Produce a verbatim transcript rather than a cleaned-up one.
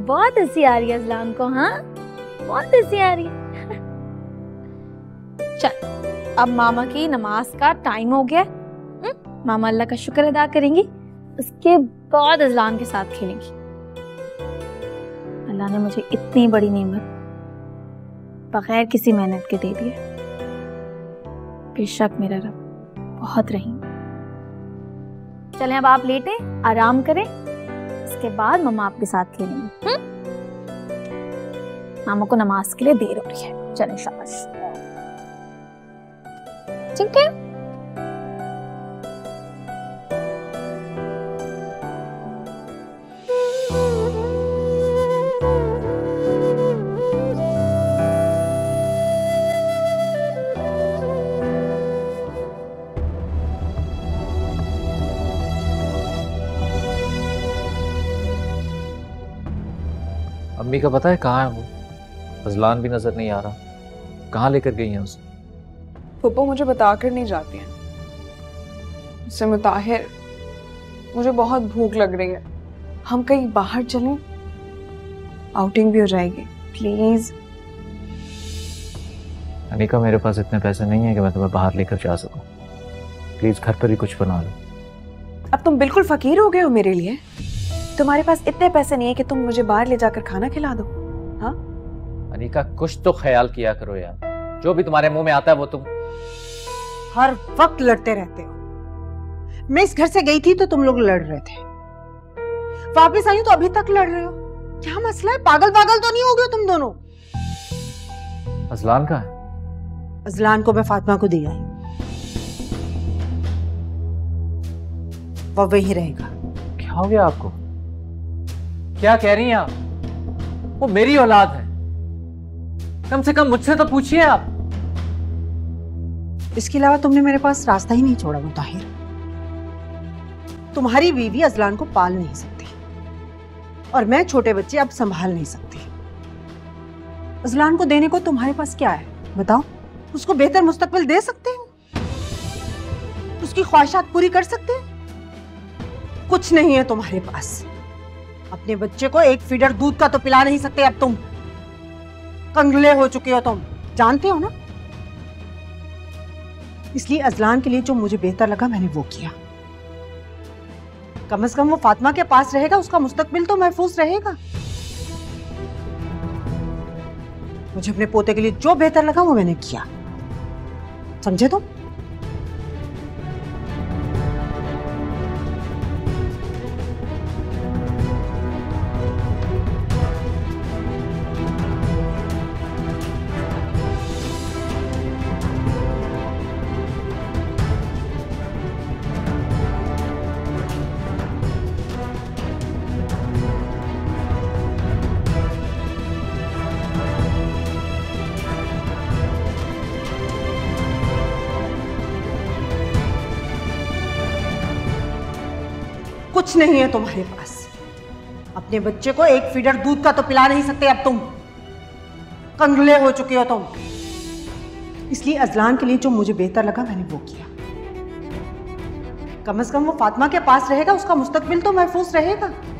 बहुत हंसी आ रही है अजलान को। हाँ बहुत हंसी आ रही है। चल अब मामा की नमाज का टाइम हो गया। मामा अल्लाह का शुक्र अदा करेंगी, उसके बाद अजलान के साथ खेलेंगी। अल्लाह ने मुझे इतनी बड़ी नेमत बगैर किसी मेहनत के दे दी है। बेशक मेरा रब बहुत रहीम। चलें अब आप लेटें, आराम करें, इसके बाद मामा आपके साथ खेलेंगे। हुँ? मामा को नमाज के लिए देर हो रही है। चलें शाबाश। ठीक है। अम्मी का पता है कहाँ है वो? अजलान भी नजर नहीं आ रहा, कहाँ लेकर गई हैं उसे? फूफो मुझे बताकर नहीं जाती हैं। उससे मुताहिर मुझे बहुत भूख लग रही है, हम कहीं बाहर चलें, आउटिंग भी हो जाएगी प्लीज। अनिका मेरे पास इतने पैसे नहीं है कि मैं तुम्हें बाहर लेकर जा सकूं, प्लीज घर पर ही कुछ बना लो। अब तुम बिल्कुल फकीर हो गए हो मेरे लिए। तुम्हारे पास इतने पैसे नहीं है कि तुम मुझे बाहर ले जाकर खाना खिला दो। हाँ अनिका कुछ तो ख्याल किया करो यार, जो भी तुम्हारे मुंह में आता है वो तुम हर वक्त लड़ते रहते हो। मैं इस घर से गई थी तो तुम लोग लड़ रहे थे, वापस आई तो अभी तक लड़ रहे हो। क्या मसला है? पागल पागल तो नहीं हो गए तुम दोनों? अजलान कहाँ है? अजलान को मैं फातिमा को दे आई, वो वही रहेगा। क्या हो गया आपको? क्या कह रही हैं आप? वो मेरी औलाद है, कम से कम मुझसे तो पूछिए आप। इसके अलावा तुमने मेरे पास रास्ता ही नहीं छोड़ा मुताहिर। तुम्हारी बीवी अजलान को पाल नहीं सकती और मैं छोटे बच्चे अब संभाल नहीं सकती। अजलान को देने को तुम्हारे पास क्या है बताओ? उसको बेहतर मुस्तकबिल दे सकते हो? उसकी ख्वाहिशात पूरी कर सकते हैं? कुछ नहीं है तुम्हारे पास। अपने बच्चे को एक फीडर दूध का तो पिला नहीं सकते अब तुम। कंगले हो चुके हो तुम, जानते हो ना। इसलिए अजलान के लिए जो मुझे बेहतर लगा मैंने वो किया। कम से कम वो फातिमा के पास रहेगा, उसका मुस्तकबिल तो महफूज रहेगा। मुझे अपने पोते के लिए जो बेहतर लगा वो मैंने किया, समझे तुम? कुछ नहीं है तुम्हारे पास। अपने बच्चे को एक फीडर दूध का तो पिला नहीं सकते अब तुम। कंगले हो चुके हो तुम। इसलिए अजलान के लिए जो मुझे बेहतर लगा मैंने वो किया। कम से कम वो फातिमा के पास रहेगा, उसका मुस्तकबिल तो महफूज रहेगा।